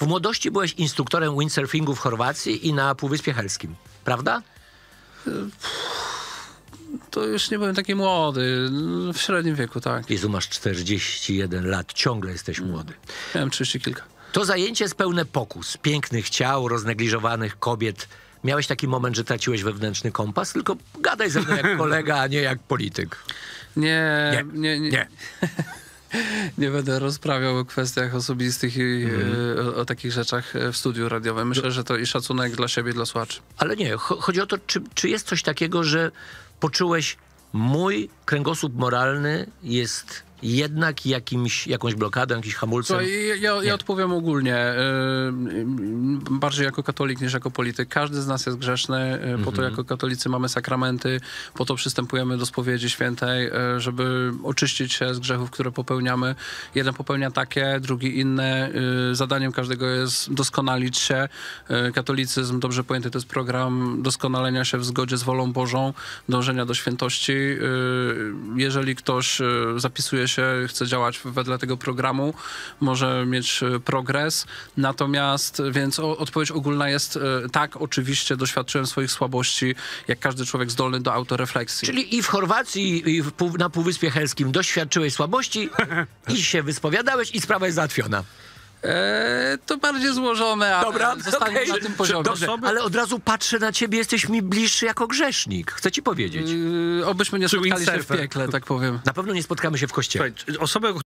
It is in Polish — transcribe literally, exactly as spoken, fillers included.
W młodości byłeś instruktorem windsurfingu w Chorwacji i na Półwyspie Helskim, prawda? To już nie byłem taki młody. W średnim wieku, tak. Jezu, masz czterdzieści jeden lat, ciągle jesteś młody. Miałem trzydzieści kilka. To zajęcie jest pełne pokus, pięknych ciał, roznegliżowanych kobiet. Miałeś taki moment, że traciłeś wewnętrzny kompas? Tylko gadaj ze mną jak kolega, a nie jak polityk. Nie, Nie, nie, nie. nie. Nie będę rozprawiał o kwestiach osobistych i mm. o, o takich rzeczach w studiu radiowym. Myślę, że to i szacunek dla siebie, dla słuchaczy. Ale nie, chodzi o to, czy, czy jest coś takiego, że poczułeś, mój kręgosłup moralny jest jednak jakimś, jakąś blokadą, jakimś hamulcem? To ja, ja, ja odpowiem ogólnie. Yy, bardziej jako katolik niż jako polityk. Każdy z nas jest grzeszny. Yy, mm-hmm. Po to jako katolicy mamy sakramenty. Po to przystępujemy do spowiedzi świętej, yy, żeby oczyścić się z grzechów, które popełniamy. Jeden popełnia takie, drugi inne. Yy, zadaniem każdego jest doskonalić się. Yy, katolicyzm, dobrze pojęty, to jest program doskonalenia się w zgodzie z wolą Bożą, dążenia do świętości. Yy, jeżeli ktoś yy, zapisuje się się chce działać wedle tego programu, może mieć progres. Natomiast, więc o, odpowiedź ogólna jest tak, oczywiście doświadczyłem swoich słabości, jak każdy człowiek zdolny do autorefleksji. Czyli i w Chorwacji, i w pół, na Półwyspie Helskim doświadczyłeś słabości i się wyspowiadałeś i sprawa jest załatwiona. Eee, to bardziej złożone, ale Dobra, zostanie okay. na tym poziomie. Dobrze, ale od razu patrzę na ciebie, jesteś mi bliższy jako grzesznik. Chcę ci powiedzieć. Eee, obyśmy nie Czy spotkali się w windsurfer. piekle, tak powiem. Na pewno nie spotkamy się w kościele. Słuchaj, osobę,